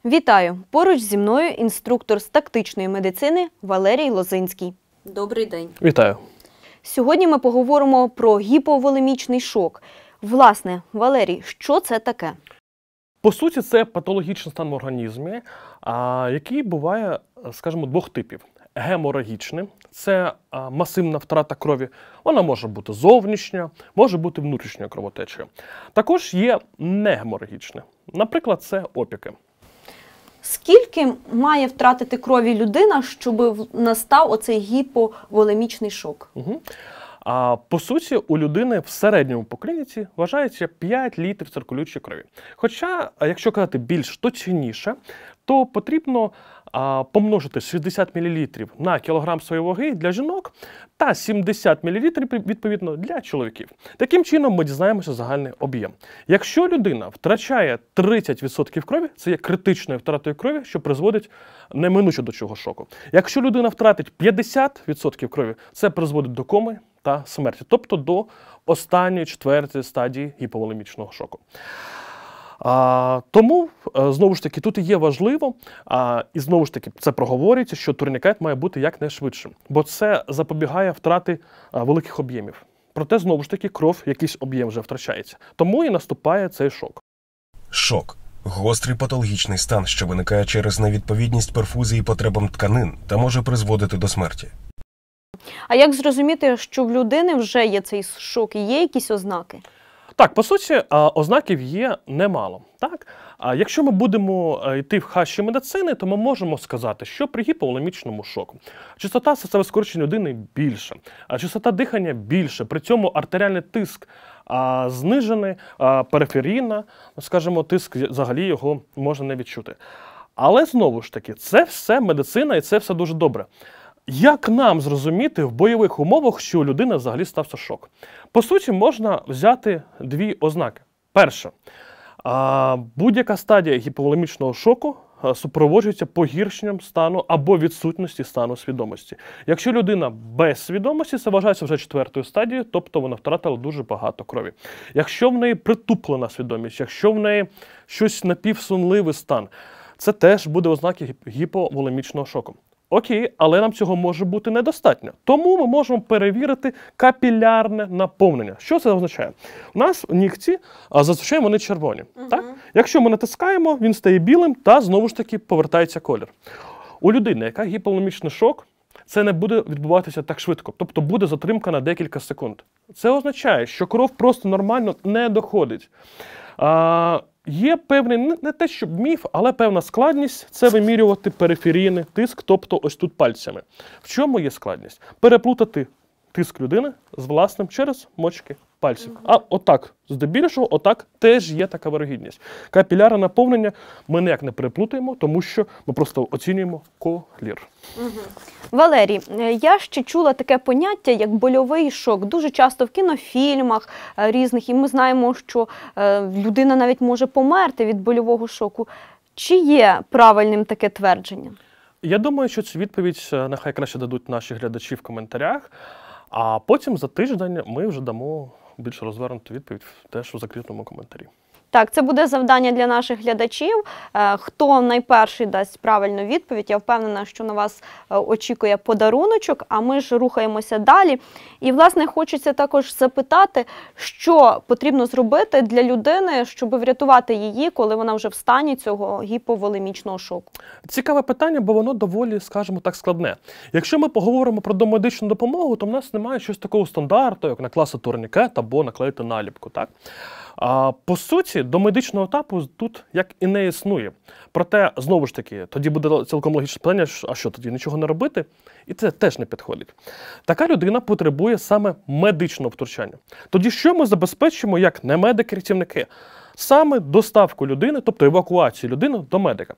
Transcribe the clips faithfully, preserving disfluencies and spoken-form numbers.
Вітаю! Поруч зі мною інструктор з тактичної медицини Валерій Лозинський. Добрий день. Вітаю. Сьогодні ми поговоримо про гіповолемічний шок. Власне, Валерій, що це таке? По суті, це патологічний стан в організмі, який буває, скажімо, двох типів. Геморагічний – це масивна втрата крові. Вона може бути зовнішня, може бути внутрішньою кровотечею. Також є негеморагічне. Наприклад, це опіки. Скільки має втратити крові людина, щоб настав оцей гіповолемічний шок? Угу. А, по суті, у людини в середньому по клініці вважається п'ять літрів циркулюючої крові. Хоча, якщо казати більш точніше, то потрібно а, помножити шістдесят мілілітрів на кілограм своєї ваги для жінок та сімдесят мілілітрів, відповідно, для чоловіків. Таким чином ми дізнаємося загальний об'єм. Якщо людина втрачає тридцять відсотків крові, це є критичною втратою крові, що призводить неминуче до цього шоку. Якщо людина втратить п'ятдесят відсотків крові, це призводить до коми та смерті, тобто до останньої четвертої стадії гіповолемічного шоку. А, тому, знову ж таки, тут і є важливо, а, і знову ж таки, це проговорюється, що турнікет має бути якнайшвидшим, бо це запобігає втрати а, великих об'ємів. Проте, знову ж таки, кров, якийсь об'єм вже втрачається. Тому і наступає цей шок. Шок – гострий патологічний стан, що виникає через невідповідність перфузії потребам тканин та може призводити до смерті. А як зрозуміти, що в людини вже є цей шок і є якісь ознаки? Так, по суті, ознаків є немало. Так? Якщо ми будемо йти в хащі медицини, то ми можемо сказати, що при гіповолемічному шоку частота серцевого скорочення людини більша, частота дихання більше, при цьому артеріальний тиск а, знижений, а, периферійна, скажімо, тиск, взагалі його можна не відчути. Але, знову ж таки, це все медицина і це все дуже добре. Як нам зрозуміти в бойових умовах, що у людини взагалі стався шок? По суті, можна взяти дві ознаки. Перше, будь-яка стадія гіповолемічного шоку супроводжується погіршенням стану або відсутності стану свідомості. Якщо людина без свідомості, це вважається вже четвертою стадією, тобто вона втратила дуже багато крові. Якщо в неї притуплена свідомість, якщо в неї щось напівсонливий стан, це теж буде ознаки гіповолемічного шоку. Окей, але нам цього може бути недостатньо. Тому ми можемо перевірити капілярне наповнення. Що це означає? У нас нігті, а зазвичай вони червоні. Uh-huh. Так? Якщо ми натискаємо, він стає білим та знову ж таки повертається колір. У людини, яка гіповолемічний шок, це не буде відбуватися так швидко. Тобто буде затримка на декілька секунд. Це означає, що кров просто нормально не доходить. А, Є певний, не те, щоб міф, але певна складність – це вимірювати периферійний тиск, тобто ось тут пальцями. В чому є складність? Переплутати тиск людини з власним через мочки пальців. А отак, здебільшого, отак теж є така вирогідність. Капілярне наповнення ми ніяк не переплутаємо, тому що ми просто оцінюємо колір. Угу. Валерій, я ще чула таке поняття, як больовий шок. Дуже часто в кінофільмах різних, і ми знаємо, що людина навіть може померти від больового шоку. Чи є правильним таке твердження? Я думаю, що цю відповідь нехай краще дадуть наші глядачі в коментарях, а потім за тиждень ми вже дамо більш розвернуту відповідь теж у закритому коментарі. Так, це буде завдання для наших глядачів. Хто найперший дасть правильну відповідь, я впевнена, що на вас очікує подаруночок, а ми ж рухаємося далі. І, власне, хочеться також запитати, що потрібно зробити для людини, щоб врятувати її, коли вона вже в стані цього гіповолемічного шоку. Цікаве питання, бо воно доволі, скажімо так, складне. Якщо ми поговоримо про домедичну допомогу, то в нас немає щось такого стандарту, як накласти турнікет або наклеїти наліпку, так? А, по суті, до медичного етапу тут як і не існує. Проте, знову ж таки, тоді буде цілком логічне питання, а що, тоді нічого не робити? І це теж не підходить. Така людина потребує саме медичного втручання. Тоді що ми забезпечимо як не медики-рятівники? Саме доставку людини, тобто евакуацію людини до медика.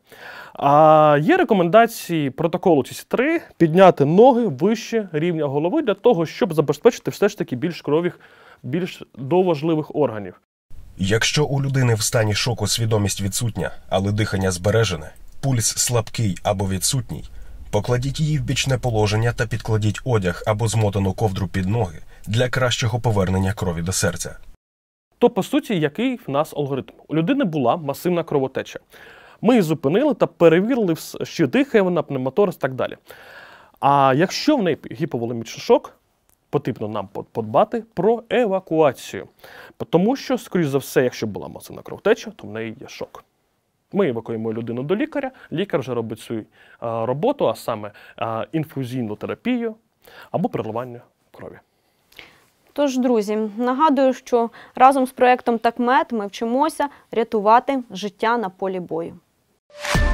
А є рекомендації протоколу Ті Сі три підняти ноги вище рівня голови для того, щоб забезпечити все ж таки більш крові, більш до важливих органів. Якщо у людини в стані шоку свідомість відсутня, але дихання збережене, пульс слабкий або відсутній, покладіть її в бічне положення та підкладіть одяг або змотану ковдру під ноги для кращого повернення крові до серця. То, по суті, який в нас алгоритм? У людини була масивна кровотеча. Ми її зупинили та перевірили, чи дихає вона, пневмоторакс і так далі. А якщо в неї гіповолемічний шок, потрібно нам подбати про евакуацію. Тому що, скоріш за все, якщо була масивна кровотеча, то в неї є шок. Ми евакуємо людину до лікаря, лікар вже робить свою а, роботу, а саме а, інфузійну терапію або переливання крові. Тож, друзі, нагадую, що разом з проєктом «ТакМед» ми вчимося рятувати життя на полі бою.